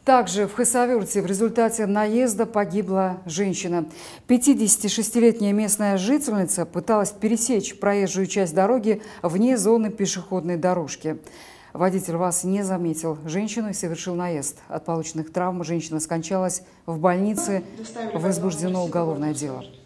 Также в Хасавюрте в результате наезда погибла женщина. 56-летняя местная жительница пыталась пересечь проезжую часть дороги вне зоны пешеходной дорожки. Водитель ВАЗ не заметил женщину и совершил наезд. От полученных травм женщина скончалась в больнице. Возбуждено уголовное дело.